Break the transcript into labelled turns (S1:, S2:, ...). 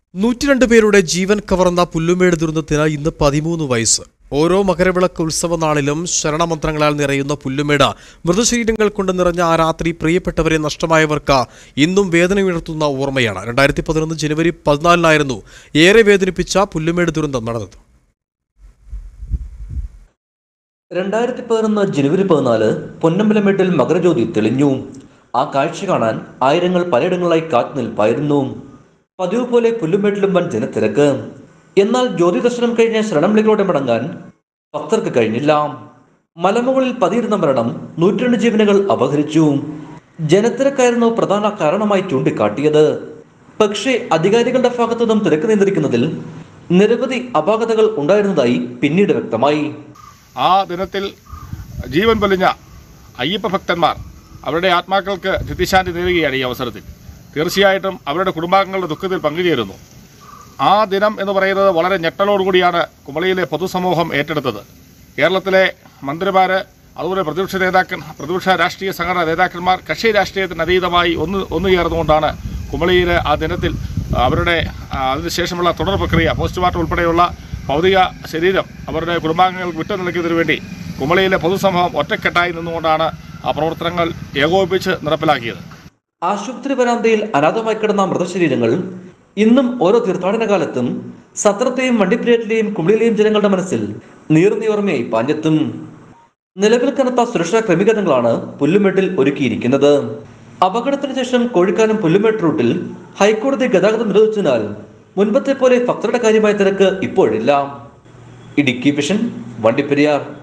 S1: 102 പേരുടെ ജീവൻ കവർന്ന പുല്ലുമേട് ദുരന്തത്തിന് ഇന്ന് 13 വയസ്സ്. ഓരോ മകരവിളക്ക് ഉത്സവ നാളിലും ശരണമന്ത്രങ്ങളാൽ നിറയുന്ന പുല്ലുമേട് മൃതശരീരങ്ങൾ കൊണ്ട് നിറഞ്ഞ ആ രാത്രി പ്രിയപ്പെട്ടവരെ നഷ്ടമായവർക്ക് ഇന്നും വേദനയുണർത്തുന്ന ഓർമ്മയാണ്. 2011 ജനുവരി 14 ഏറെ വേദനിപ്പിച്ച പുല്ലുമേട് ദുരന്തം നടന്നത്.
S2: 2011 ജനുവരി 14 പൊന്നമ്പലമേട്ടിൽ മകരജ്യോതി തെളിഞ്ഞു. ആ കാഴ്ച കാണാൻ ആയിരങ്ങൾ പലയിടങ്ങളായി കാത്തുനിൽപ്പായിരുന്നു. പതിവ് പോലെ പുല്ലുമേട്ടിലും വൻ ജനത്തിരക്ക്. എന്നാൽ ജ്യോതി ദർശനം കഴിഞ്ഞ ശരണംവിളികളോടെ മടങ്ങാൻ ഭക്തർക്ക് കഴിഞ്ഞില്ല. മലമുകളിൽ പതിയിരുന്ന മരണം 102 ജീവനുകൾ അപഹരിച്ചു. ജനത്തിരക്കായിരുന്നു പ്രധാന കാരണമായി ചൂണ്ടിക്കാട്ടിയത്. പക്ഷേ അധികാരികളുടെ ഭാഗത്തു നിന്നും തിരക്ക് നിയന്ത്രിക്കുന്നതിൽ നിരവധി അപാകതകൾ ഉണ്ടായിരുന്നതായി പിന്നീട് വ്യക്തമായി.
S3: ആ ദിനത്തിൽ ജീവൻ പൊലിഞ്ഞ അയ്യപ്പ ഭക്തന്മാർ അവരുടെ ആത്മാക്കൾക്ക് നിത്യശാന്തി നേടുകയാണ്. ഈ അവസരത്തിൽ തീർച്ചയായിട്ടും അവരുടെ കുടുംബാംഗങ്ങളുടെ ദുഃഖത്തിൽ പങ്കുചേരുന്നു. ആ ദിനം എന്ന് പറയുന്നത് വളരെ ഞെട്ടലോടുകൂടിയാണ് കുമളിയിലെ പൊതുസമൂഹം ഏറ്റെടുത്തത്. കേരളത്തിലെ മന്ത്രിമാർ, അതുപോലെ പ്രതിപക്ഷ രാഷ്ട്രീയ സംഘടനാ നേതാക്കന്മാർ കക്ഷി രാഷ്ട്രീയത്തിന് അതീതമായി ഒന്നു ചേർന്നുകൊണ്ടാണ് കുമളിയിലെ ആ ദിനത്തിൽ അവരുടെ അതിനുശേഷമുള്ള തുടർ പ്രക്രിയ പോസ്റ്റ്മോർട്ടം ഉൾപ്പെടെയുള്ള ഭൗതിക ശരീരം അവരുടെ കുടുംബാംഗങ്ങൾക്ക് വിട്ടുനൽകുന്നതിനു വേണ്ടി കുമളിയിലെ പൊതുസമൂഹം ഒറ്റക്കെട്ടായി നിന്നുകൊണ്ടാണ് ആ പ്രവർത്തനങ്ങൾ ഏകോപിപ്പിച്ച് നടപ്പിലാക്കിയത്.
S2: ആശുപത്രി വരാന്തയിൽ അനാഥമായി കിടന്ന മൃതശരീരങ്ങൾ ഇന്നും ഓരോ തീർത്ഥാടന കാലത്തും സത്രത്തെയും വണ്ടിപ്പെരിയാറ്റിലെയും കുമളിയിലെയും ജനങ്ങളുടെ മനസ്സിൽ നീർന്നിയോർമ്മയായി പാഞ്ഞെത്തും. നിലവിൽ കനത്ത സുരക്ഷാ ക്രമീകരണങ്ങളാണ് പുല്ലുമേട്ടിൽ ഒരുക്കിയിരിക്കുന്നത്. അപകടത്തിന് ശേഷം കോഴിക്കാനം പുല്ലുമേട്ട് റൂട്ടിൽ ഹൈക്കോടതി ഗതാഗതം നിരോധിച്ചതിനാൽ മുൻപത്തെ പോലെ ഭക്തരുടെ കാര്യമായ തിരക്ക് ഇപ്പോഴില്ല. ഇടുക്കി വിഷൻ, വണ്ടിപ്പെരിയാർ.